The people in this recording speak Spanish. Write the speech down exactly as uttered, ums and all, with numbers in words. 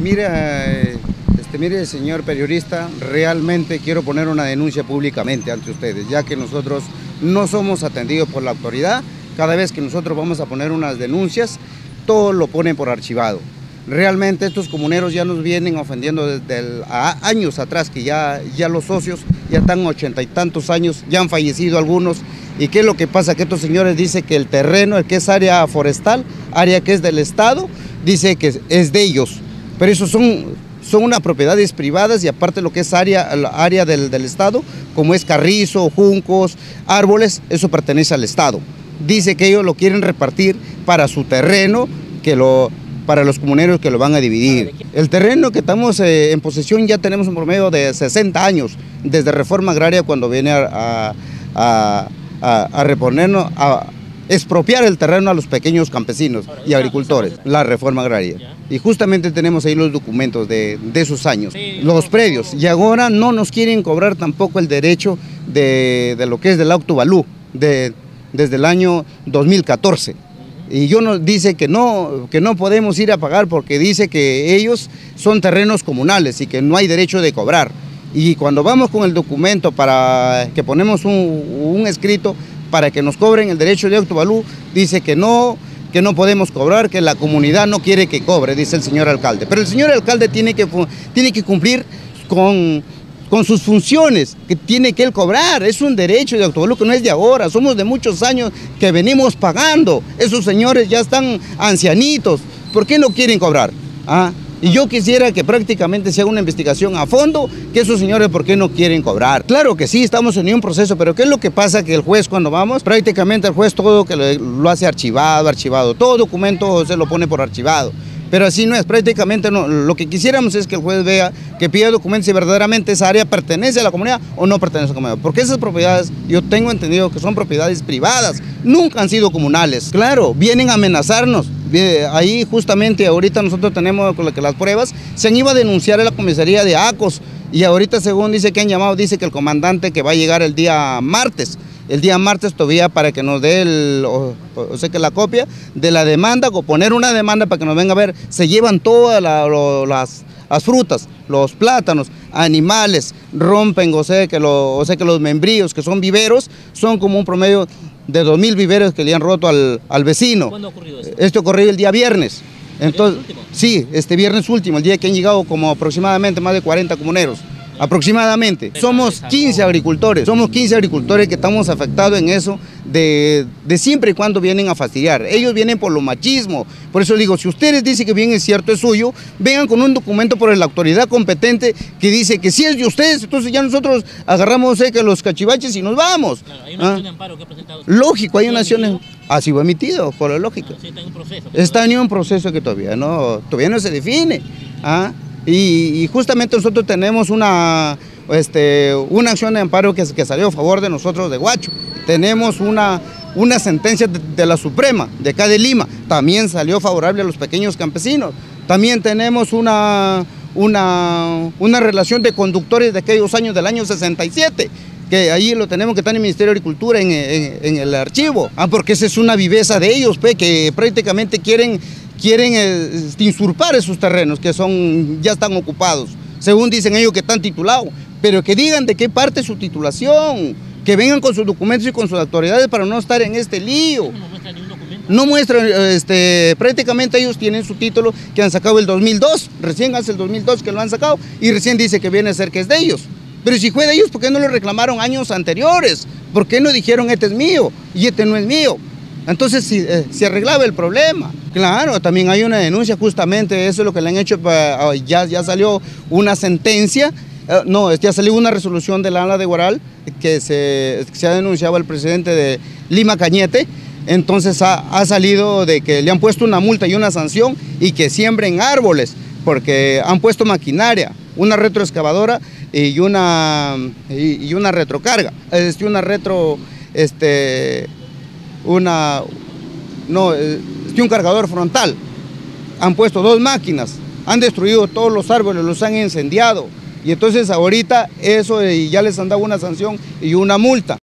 Mira, este, mire, señor periodista, realmente quiero poner una denuncia públicamente ante ustedes, ya que nosotros no somos atendidos por la autoridad. Cada vez que nosotros vamos a poner unas denuncias, todo lo ponen por archivado. Realmente estos comuneros ya nos vienen ofendiendo desde el, a, años atrás, que ya, ya los socios ya están ochenta y tantos años, ya han fallecido algunos. ¿Y qué es lo que pasa? Que estos señores dicen que el terreno, el que es área forestal, área que es del Estado, dice que es de ellos. Pero eso son, son unas propiedades privadas y aparte lo que es área, área del, del Estado, como es carrizo, juncos, árboles, eso pertenece al Estado. Dice que ellos lo quieren repartir para su terreno, que lo... para los comuneros que lo van a dividir. El terreno que estamos eh, en posesión ya tenemos un promedio de sesenta años, desde Reforma Agraria cuando viene a, a, a, a reponernos, a expropiar el terreno a los pequeños campesinos y agricultores, la Reforma Agraria. Y justamente tenemos ahí los documentos de, de esos años, los predios, y ahora no nos quieren cobrar tampoco el derecho de, de lo que es del autovalú, de, desde el año dos mil catorce. Y yo nos dice que no, que no podemos ir a pagar porque dice que ellos son terrenos comunales y que no hay derecho de cobrar. Y cuando vamos con el documento para que ponemos un, un escrito para que nos cobren el derecho de autovalú, dice que no, que no podemos cobrar, que la comunidad no quiere que cobre, dice el señor alcalde. Pero el señor alcalde tiene que, tiene que cumplir con... con sus funciones, que tiene que él cobrar. Es un derecho de autovalú que no es de ahora, somos de muchos años que venimos pagando. Esos señores ya están ancianitos, ¿por qué no quieren cobrar? ¿Ah? Y yo quisiera que prácticamente se haga una investigación a fondo, que esos señores por qué no quieren cobrar. Claro que sí, estamos en un proceso, pero ¿qué es lo que pasa? Que el juez cuando vamos, prácticamente el juez todo que lo hace archivado, archivado, todo documento se lo pone por archivado. Pero así no es, prácticamente no. Lo que quisiéramos es que el juez vea, que pida documentos si verdaderamente esa área pertenece a la comunidad o no pertenece a la comunidad. Porque esas propiedades, yo tengo entendido que son propiedades privadas, nunca han sido comunales. Claro, vienen a amenazarnos. Ahí justamente ahorita nosotros tenemos con que las pruebas, se han ido a denunciar a la comisaría de Acos y ahorita según dice que han llamado, dice que el comandante que va a llegar el día martes. El día martes todavía para que nos dé el, o, o sea que la copia de la demanda, o poner una demanda para que nos venga a ver, se llevan todas la, lo, las, las frutas, los plátanos, animales, rompen, o sea, que lo, o sea que los membrillos, que son viveros, son como un promedio de dos mil viveros que le han roto al, al vecino. ¿Cuándo ha ocurrido esto? Esto ocurrió el día viernes. Entonces, ¿El viernes último? Sí, este viernes último, el día que han llegado como aproximadamente más de cuarenta comuneros. Aproximadamente. Somos quince agricultores, somos quince agricultores que estamos afectados en eso de, de siempre y cuando vienen a fastidiar. Ellos vienen por lo machismo. Por eso digo, si ustedes dicen que bien es cierto, es suyo, vengan con un documento por la autoridad competente que dice que si es de ustedes, entonces ya nosotros agarramos eh, que los cachivaches y nos vamos. Claro, hay una ¿Ah? acción de amparo que ha presentado. Lógico, hay una acción, ha sido emitido, por lo lógico. Ah, sí, está en un proceso. Está en un proceso que todavía no, todavía no se define. ¿Ah? Y, y justamente nosotros tenemos una, este, una acción de amparo que, que salió a favor de nosotros de Huacho. Tenemos una, una sentencia de, de la Suprema, de acá de Lima, también salió favorable a los pequeños campesinos. También tenemos una, una, una relación de conductores de aquellos años del año sesenta y siete, que ahí lo tenemos que está en el Ministerio de Agricultura, en, en, en el archivo. Ah, porque esa es una viveza de ellos, pe, que prácticamente quieren... quieren eh, usurpar esos terrenos que son, ya están ocupados, según dicen ellos que están titulados, pero que digan de qué parte es su titulación, que vengan con sus documentos y con sus autoridades para no estar en este lío. No muestra ningún documento. No muestran, este, prácticamente ellos tienen su título que han sacado el dos mil dos, recién hace el dos mil dos que lo han sacado y recién dice que viene a ser que es de ellos. Pero si fue de ellos, ¿por qué no lo reclamaron años anteriores? ¿Por qué no dijeron este es mío y este no es mío? Entonces si, eh, se arreglaba el problema. Claro, también hay una denuncia justamente, eso es lo que le han hecho, ya, ya salió una sentencia, eh, no, ya salió una resolución del ala de Guaral que se, se ha denunciado al presidente de Lima Cañete, entonces ha, ha salido de que le han puesto una multa y una sanción y que siembren árboles, porque han puesto maquinaria, una retroexcavadora y una, y, y una retrocarga, es una retro, este... una, no, es un cargador frontal. Han puesto dos máquinas, han destruido todos los árboles, los han incendiado. Y entonces ahorita eso ya les han dado una sanción y una multa.